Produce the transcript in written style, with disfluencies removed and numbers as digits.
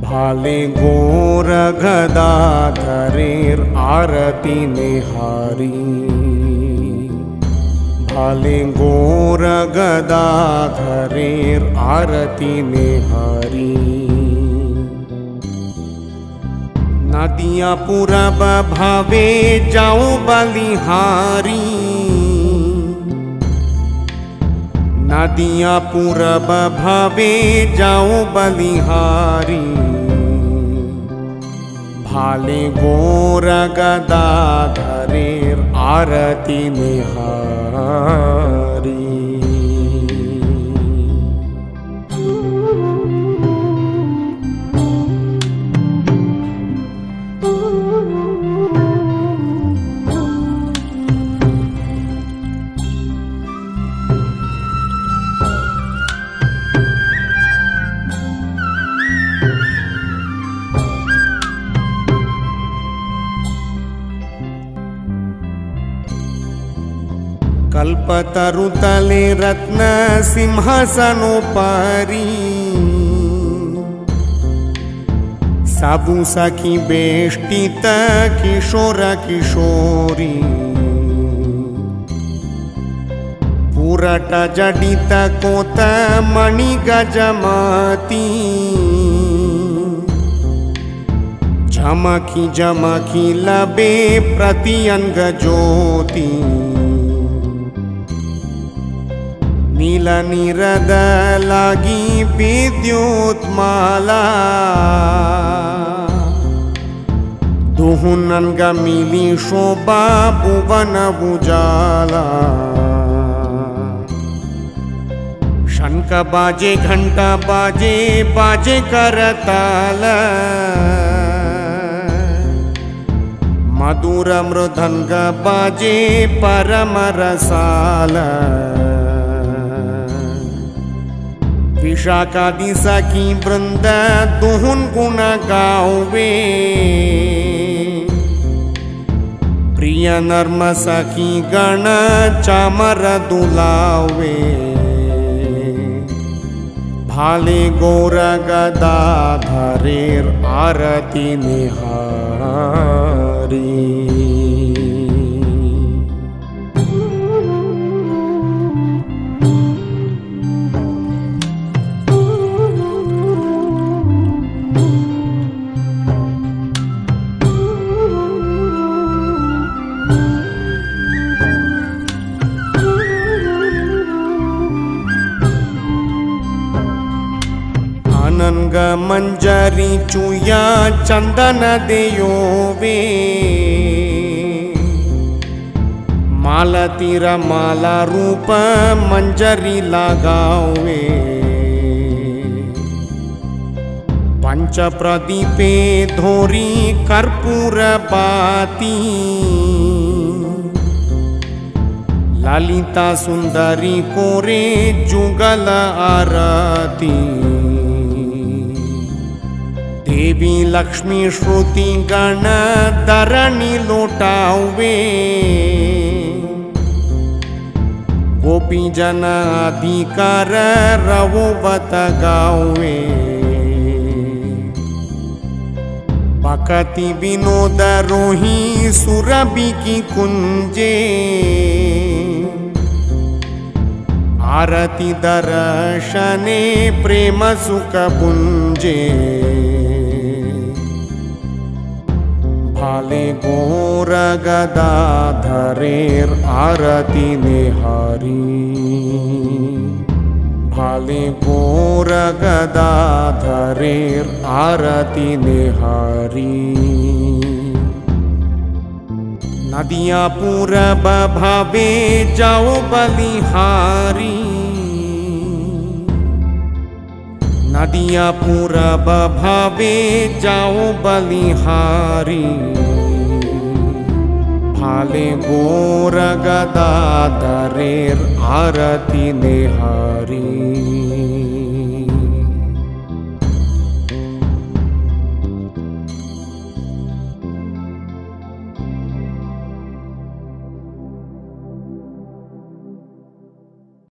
भाले घोर गदाधरेर आरती निहारी। भाले घोर गदाधरेर आरती निहारी। नदियाँ पूरब भावे जाओ बलिहारी। नदियाँ पूरब भावे जाओ बलिहारी। भाले घोर गदाधरेर आरती निहारी। कल्पतरुतले रत्न सिंहासनोपरि सबु सखी बेष्टित किशोर किशोरी। पुरट जडित कोत मणि गजमती झमकी झमकी लबे प्रतिअंग ज्योति। नील नीरद लागी विद्युत्माला दुहुनंग मिली शोभा भुवन उजाला। शंख बाजे घंटा बाजे बाजे करताल मधुर मृदंग बाजे परम रसाल। विशाखादि सखी वृंद दुहुन गुण गावे प्रिय नर्म सखी गण चामर दुलावे। भाले घोर गदाधरेर आरती निहारी। अनंग मंजरी चुया चंदन देयोवे मालतीर माला रूप मंजरी लगावे। पंच प्रदीपे धोरी कर्पूर बाती ललिता सुंदरी कोरे जुगल आरती। देवी लक्ष्मी श्रुति गण धरणी लोटावे गोपी जन अधिकार रवोवत गावे। भक्ति विनोद रोही सुरभि की कुंजे आरती दर्शने प्रेम सुख पुंजे। भाले घोर गदाधरेर आरती निहारी। भाले घोर गदाधरेर आरती निहारी। नदियाँ पूरब भावे जाओ बलिहारी। नदियाँ पूरब भावे जाओ बलिहारी। भाले घोर गदाधरेर आरती निहारी।